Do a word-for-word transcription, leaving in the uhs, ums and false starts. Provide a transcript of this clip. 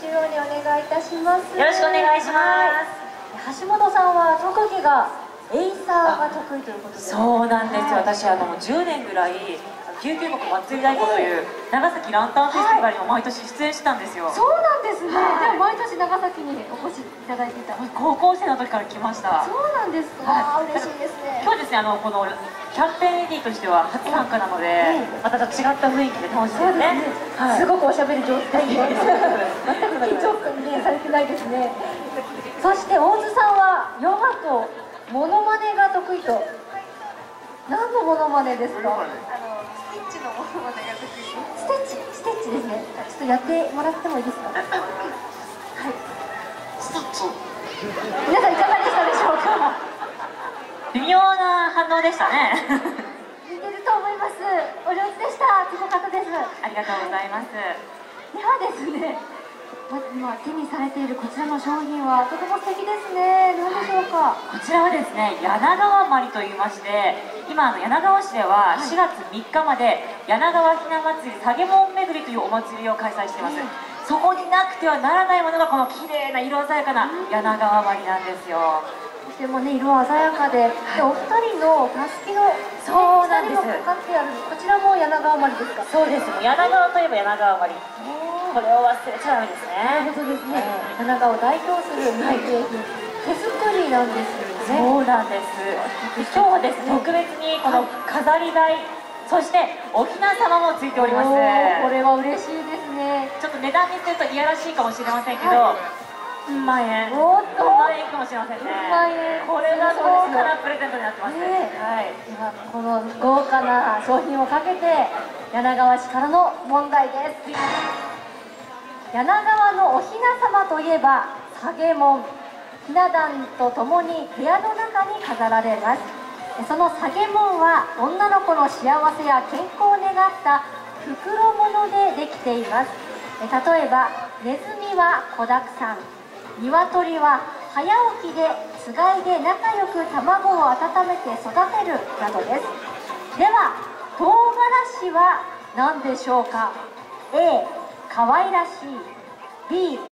央にお願いいたします。 よろしくお願いします。 橋本さんは特技がエイサーが得意ということで。 そうなんですよ。私あのじゅうねんぐらい琉球国祭り太鼓という長崎ランタンフェスティバルにも毎年出演してたんですよ。 そうなんですね。でも毎年長崎にお越しいただいていた。 高校生の時から来ました。 そうなんですか。嬉しいですね。 今日ですね、あのこのキャンペーン エーディー としては初参加なので、また違った雰囲気で楽しいですね。 すごくおしゃべり上手ですね。全く緊張ねされてないですね。そして大津さんはヨガとモノマネが得意と。何のモノマネですか？あのステッチのモノマネが得意。ステッチ、ステッチですね。ちょっとやってもらってもいいですか？はい。ステッチ。皆さんいかがでしたでしょうか？ 微妙な反応でしたね。 似てると思います。お上手でした。すごかったです。 ありがとうございます。 ではですね、まず今手にされているこちらの商品はとても素敵ですね。何でしょうか？ こちらはですね、柳川まりといいまして、今あの柳川市ではしがつみっかまで柳川ひな祭りさげもん巡りというお祭りを開催しています。そこになくてはならないものがこの綺麗な色鮮やかな柳川まりなんですよ。 とてもね色鮮やかで、でお二人のたすきのそうなんです。 かかってあるこちらも柳川まりですか？ そうです。柳川といえば柳川まり。これを忘れちゃダメですね。 そうですね。柳川を代表する民芸品、手作りなんですよね。 そうなんです。今日はですね、特別にこの飾り台、そしてお雛様もついております。 これは嬉しいですね。 ちょっと値段にするといやらしいかもしれませんけど、うんまんえん。 おっと、 うんまんえんかもしれませんね。これが豪華なプレゼントになってます。はい。 ではこの豪華な商品をかけて柳川市からの問題です。柳川のお雛様といえばさげもん、ひな壇とともに部屋の中に飾られます。そのさげもんは女の子の幸せや健康を願った袋物でできています。例えばネズミは子だくさん、鶏は早起きでつがいで仲良く卵を温めて育てるなどです。では唐辛子は何でしょうか？ A 可愛らしい、 B